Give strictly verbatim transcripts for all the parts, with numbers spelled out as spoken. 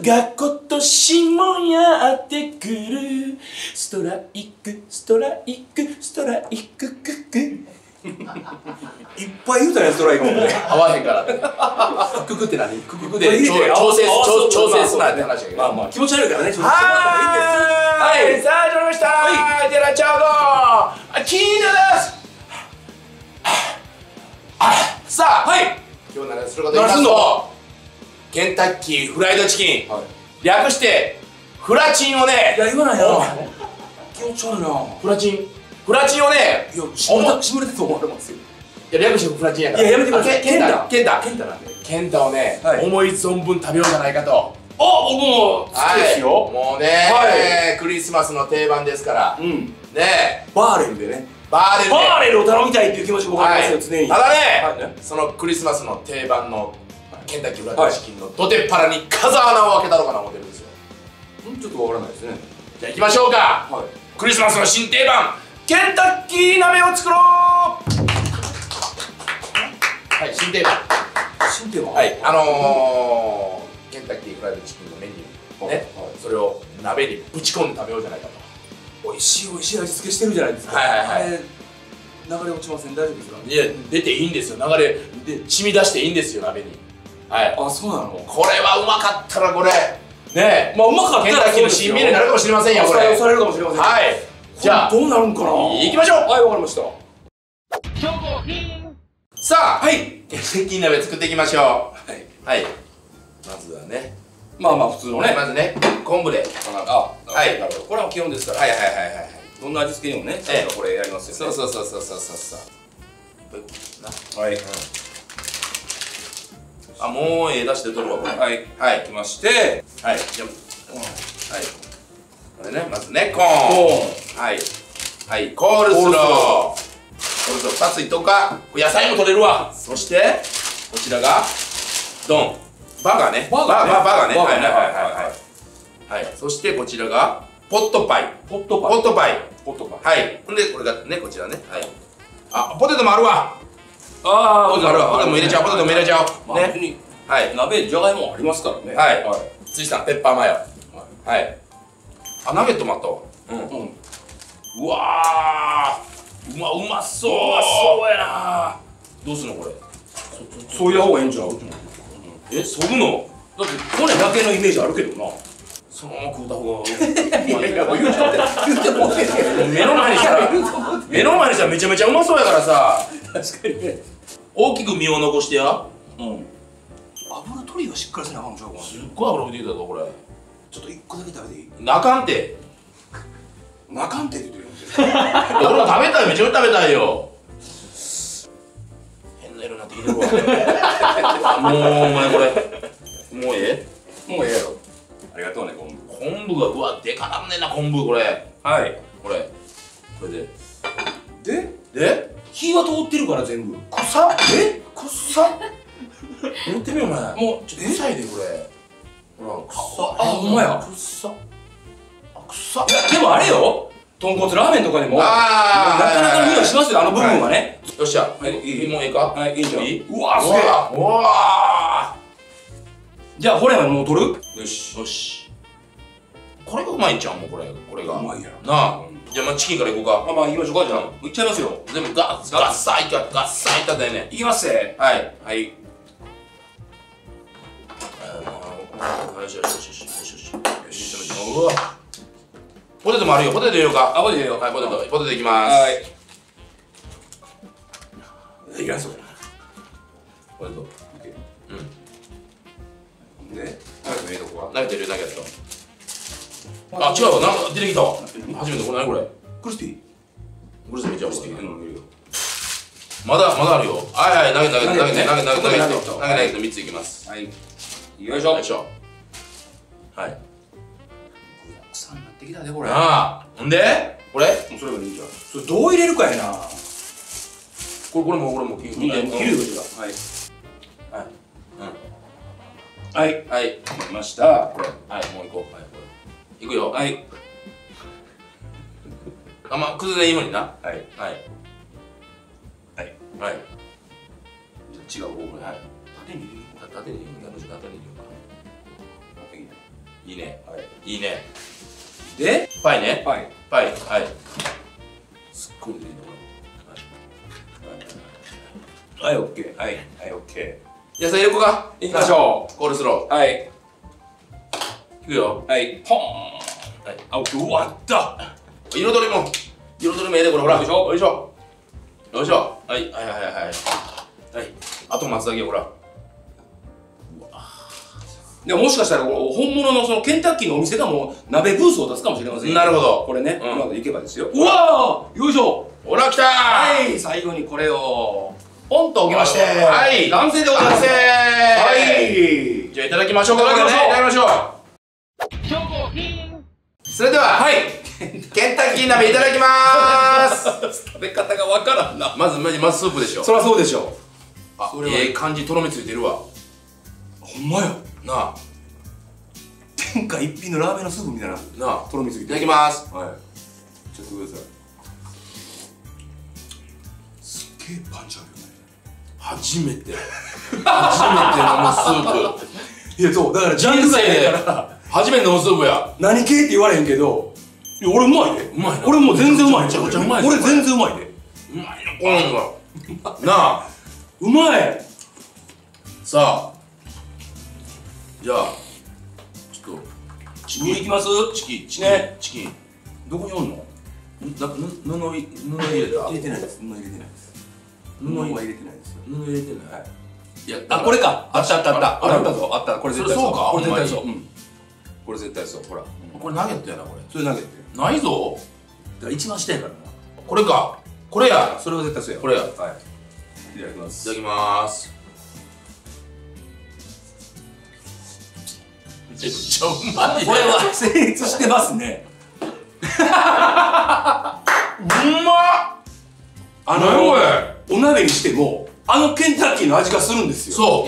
が今年もやってくる。ストライクストライクストライクククいっぱい言うたね、ストライクもね。 合わへんからククって何？ククで調整調整すなって話やけど、まあまあ気持ち悪いからね。はい、さあ始まりました。はい、テラチャードキーナです。さあ、はい、今日何するかと言いますと、ケンタッキーフライドチキン、略してフラチンをね、 いや言わないな、気持ち悪いな。 フラチンフラチンをね、 いやしむれてと思われますよ。 いや略してフラチンやから。 いややめてください。 ケンタケンタケンタなんで、 ケンタをね思い存分食べようじゃないかと。 あ、僕も好きですよ。 もうね、クリスマスの定番ですから。うん。ね、 バーレルでね、 バーレルでバーレルを頼みたいっていう気持ち僕ありますよ、常に。 ただね、そのクリスマスの定番のケンタッキーフライドチキンのどてっぱらに風穴を開けたのかな思ってるんですよ。 ちょっとわからないですね。 じゃあ行きましょうか。クリスマスの新定番ケンタッキー鍋を作ろう。はい、新定番。 新定番。 はい、あのケンタッキーフライドチキンのメニューね、それを鍋にぶち込んで食べようじゃないかと。 美味しい美味しい味付けしてるじゃないですか。 はいはいはい。 流れ落ちません？大丈夫ですか？ いや、出ていいんですよ。流れで染み出していいんですよ、鍋に。はい。 あ、そうなの？ これはうまかったらこれね、 まあうまかったらケンタッキーの新メニューになるかもしれませんよ、これ。 されるかもしれません。 はい。じゃあどうなるんかな。 行きましょう。 はい、わかりました。 さあ、はい、ケンタッキー鍋作っていきましょう。はいはい。まずはね、 まあまあ普通のね、 まずね、昆布で。 あ、 はい、 なるほど。これは基本ですから。 はいはいはいはいはい。 どんな味付けにもね、これやりますよね。 そうそうそうそうそうそう。 はい。 あ、もうええ出して取るわこれ。 はいはい。きまして、 はい。じゃあ、はい。これね、まずね、コーン。はいはい、コールスロー。コールスローふたついとか、野菜も取れるわ。そしてこちらがドン、バーガーね。バーガーバーガーね。はいはいはいはい。はい。そしてこちらがポットパイ。ポットパイ。ポットパイ。ポットパイ。はい。ほんでこれがね、こちらね。はい。あ、ポテトもあるわ。ああ、ポテトあるわ。ポテトも入れちゃう。ポテトも入れちゃう。ね。はい。鍋じゃがいもありますからね。はい。ついさんペッパーマヨ。はい。あ、ナゲットもあったわ。うん。うわー、うまうまそう。うまそうやな。どうすんのこれ。 そういう方がいいんちゃう？ え、そぐの？ だって骨だけのイメージあるけどな。 そのまま食うた方が。 いやいや、言うてもね。 目の前にしたら、目の前にしたらめちゃめちゃうまそうやからさ。 確かにね。 大きく身を残してや。 うん。油取りがしっかりせなあかんのちゃうかな。 すっごい油浮いてきたぞこれ。 ちょっと一個だけ食べていい？ なかんて。 なかんてって言ってるよ。 俺も食べたい、めちゃめちゃ食べたいよ。変な色になってきてるわ。もうお前これ。もうええ？もうええやろ。ありがとうね、昆布。 昆布がうわでかなんねんな昆布これ。はい。これ。これで。 で？ で？ 火は通ってるから全部。 臭っ？え？臭っ？持ってみよお前。もうちょっと臭いでこれ。ほら。 臭っ。あ、ほんまや。 臭っ。あ、臭っ。 でもあれよ。豚骨ラーメンとかでもなかなかの匂いしますよ、あの部分はね。 よっしゃ。はい、いいもういいか？はい、いいじゃん。いい？うわ、すげえ。うわ。 じゃあ骨はもう取る？よし。 よし。これがうまいんちゃうもうこれ、これが。 うまいやろ。 なあ。じゃあまあチキンからいこうか。 あ、まあ行きましょうか、じゃあ。いっちゃいますよ。 全部ガッガッサイガッガッサイっただよね。 いきますね。 はい。はい。よしよしよしよしよしよし。よし。うわ。ポテトもあるよ。ポテト入れようか。あ、ポテト入れよう。はい、ポテト。ポテトいきます。はい。 いきますよ。 ポテト。 うん。で、ナゲット入れとこうか。 ナゲット入れるナゲット。あ、違うわ。なんか出てきたわ。初めてこれ何これ。 クリスピー。 クリスピーじゃん。 クリスピー。うん、入れよう。 まだまだあるよ。はいはい、ナゲットナゲットナゲットナゲットナゲットナゲットナゲットみっついきます。 はい。よいしょ。よいしょ。はい。臭になってきたねこれ。 ああ。ほんでこれ？ それがいいんじゃん。それどう入れるかやな。 これこれもこれも切る。 みんな切るよこちら。はい。はい。うん。はい。はい。切りました。これ。はい、もう一個。はい、これ。いくよ。はい。あんま崩れないようにな。はい。はい。はい。はい。違う方向に。はい。縦に入れる。縦に入れる。縦に入れるか。縦に。 いいね。 はいいいね。 でパイね。 はいパイ。はい。すっごいいいね、これ。 はい、オッケー。はい、はい、オッケ野菜入れこか。 ー。いきましょコールスロう。はい、 ー。いくよ。 はい、ポーン。はい、あ、うわった。 彩りも。彩りもええで、これ、ほら。 よいしょよいしょ。よいしょ。はい、はい、はい、はい。はい。あと松だけ、ほら。 でももしかしたら本物のそのケンタッキーのお店がもう鍋ブースを出すかもしれません。 なるほど。 これね、 うん、 今まで行けばですよ。うわー、よいしょ。 ほら、来たー。 はい、最後にこれをポンと置きまして、 はい、 完成でございます。 はい。じゃあいただきましょうか。いただきましょう。いただきましょう。それでは、はい、ケンタッキー鍋いただきまーす。 食べ方がわからんな。 まずまずまずスープでしょ。 そりゃそうでしょ。 あ、ええ感じとろみついてるわ。 ほんまや。 なあ。 天下一品のラーメンのスープみたいな。 なあ。 とろみついて。 いただきます。 はい。ちょっとください。すっげえパンチあるよね。 初めて。初めて飲むスープ。 いや、そう、だからジャンルがええから。 初めて飲むスープや。 何系って言われへんけど、いや、俺うまいで。 うまいな。 俺もう全然うまい。 めちゃくちゃうまい。 俺全然うまいで。 うまいのこれ。なあ。 うまい。 さあ。じゃあ。ちょっと。 チキンいきます。 チキン。チキン。 ね。 チキン。 どこにおんの？ な、ぬ、布、布入れた？ 入れてないです。布入れてないです。布は入れてないですよ。 布入れてない。いや、 あ、これか。あったあったあった。あったぞ。あった。これ絶対そうか。 これ絶対そう。 う。 これ絶対そう。ほら。 これナゲットやな、これ。 それ投げて。 ないぞ。 だから一番下やからな。 これか。これや。 それは絶対そうや。 これや。 はい。いただきます。 いただきまーす。めちゃくちゃうまい。 これは成立してますね。 うまっ。 あのお鍋にしてもあのケンタッキーの味がするんですよ。 そう。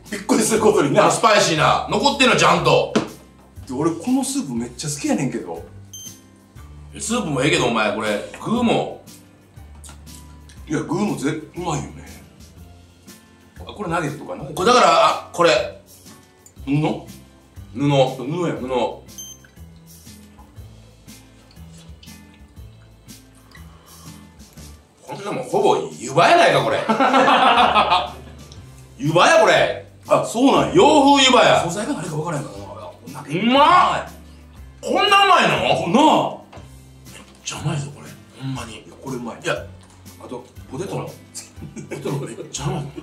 びっくりすることにな。 スパイシーな残ってんのちゃんと。 俺このスープめっちゃ好きやねんけど。 スープもええけどお前これ具も。 いや具もぜうまいよね。これナゲットかな。 これだからあこれ布布布や布。こんなもんほぼ湯葉やないかこれ。湯葉やこれ。 あ、そうなんや。 洋風湯葉や。 素材が何か分からへんからな。 うまっ。こんなうまいの？ なあ。 めっちゃうまいぞこれ。ほんまに。 これうまい。 いや、 あとポテトのポテトめっちゃうまい。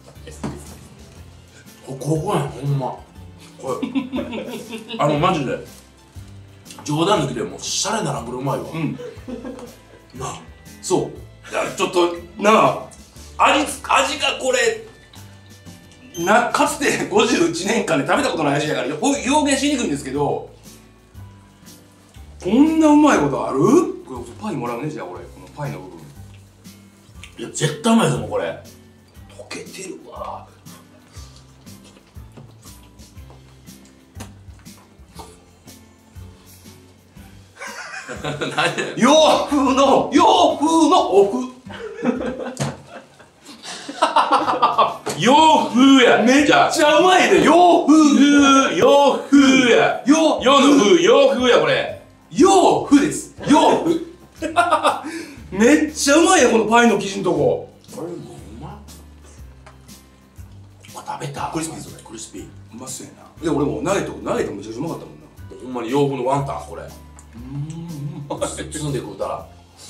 こここやんほんま。これあのマジで冗談抜きでもうシャレならんぐらいうまいわ。 うん。 なあ。 そう。いやちょっとなあ味味がこれなかつてごじゅういちねんかんで食べたことない味やから表現しにくいんですけど、こんなうまいことある？これパイもらうね。じゃあ俺このパイの部分。 いや絶対うまいぞもうこれ。 溶けてるわ。洋風の洋風のおふ。 洋風や。 めっちゃうまいで。洋風洋風や。 洋洋の風洋風やこれ。 洋風です。洋風。めっちゃうまいやこのパイの生地のとこ。 これもうまっ。食べた。 クリスピーそれ。 クリスピー。 うまそうやな。で俺もナゲットナゲットめちゃくちゃうまかったもんな。 ほんまに洋風のワンタンこれ。 うん包んで食うたら。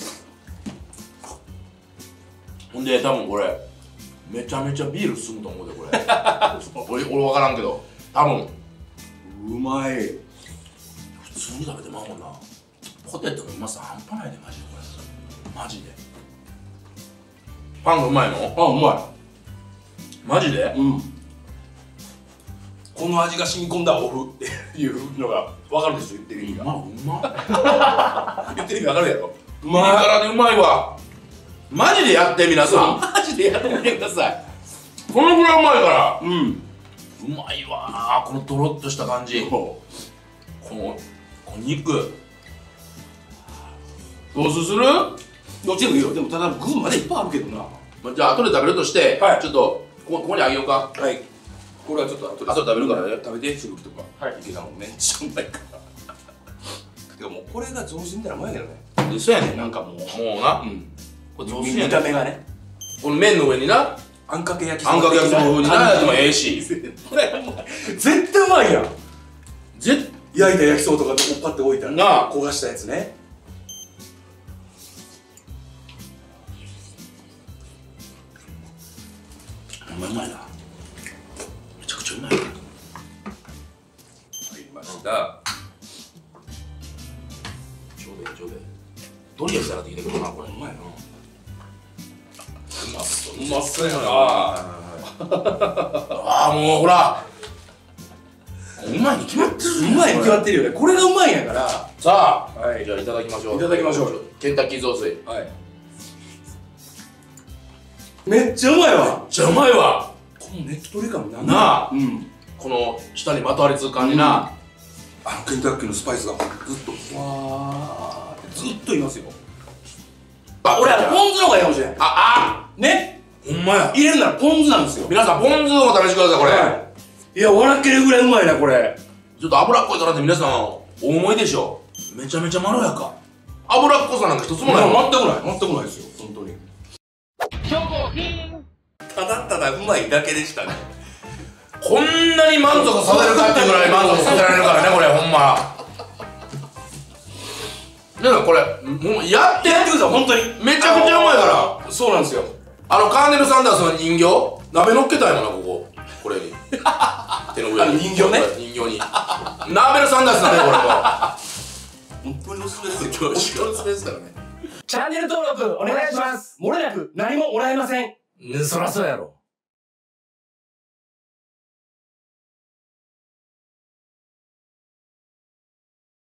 ほんで多分これめちゃめちゃビール進むと思うでこれ。俺俺分からんけど多分うまい。 普通に食べてまうもんな。ポテトのうまさ半端ないでマジでこれ。マジでパンがうまいの？ あ、うまマジで？ い。うん。この味が染み込んだお麩っていうのが分かるでしょ。言ってる意味が。 うまっ。 言ってる意味分かるやろ。うピリ辛でうまいわ。マジでやって皆さん。 マジでやってみてください。 このぐらいうまいから。 うん。 うまいわーこのとろっとした感じ。このお肉どうする？ どっちでもいいよ。でもただ具までいっぱいあるけどな。 じゃあ後で食べるとして、 はい、 ちょっとこここにあげようか。 はい。 これはちょっと後で後で食べるからね。 食べて、しぶきとか。 はい。 池田もめっちゃうまいから。てかもうこれが雑炊みたいなもんやけどね。 そうやねん。 なんかもう。 もうな。 うん。 これ雑炊やねん。 見た目がね。 この麺の上にな、 あんかけ焼きあんかけ焼きそば風になやつもええし。 絶対うまいやん。 ぜ焼いた焼きそばとかでパッて置いたらなあ焦がしたやつね。 うまいうまいな。めちゃくちゃうまいな。 入りました。 ちょうどいいちょうどいい。ドリアしたらできてくるなこれ。 うまいな。 うまそう。 うまそうやな。 ああもうほら。うまいに決まってる。 うまいに決まってるよね。これがうまいんやから。 さあ、 はい、 じゃあいただきましょう。 いただきましょう。 ケンタッキー雑炊。 はい。めっちゃうまいわ。 めっちゃうまいわ。 このねっとり感なんなあ。 うん。 この下にまとわりつく感じな。 あのケンタッキーのスパイスがずっとわーずっといますよ。あ、俺はポン酢の方がいいかもしれない。 あ、あね。 ほんまや。 入れるならポン酢なんですよ。 皆さんポン酢をお試しくださいこれ。 いや、笑けるぐらいうまいなこれ。 ちょっと脂っこいかなって皆さんお思いでしょ。めちゃめちゃまろやか。脂っこさなんか一つもない。 全くない全くないですよ本当に。ただただうまいだけでしたね。 こんなに満足させるかっていうぐらい満足させられるからねこれほんま。なんかこれもうやってやってください本当に。 めちゃくちゃうまいから。 そうなんですよ。 あのカーネル・サンダースの人形鍋乗っけたいもんなこここれに手の上に人形ね人形にナーベル・サンダースなんだよこれも本当におすすめですよ。 本当におすすめですからね。 チャンネル登録お願いします。もれなく何ももらえません。 そらそうやろ。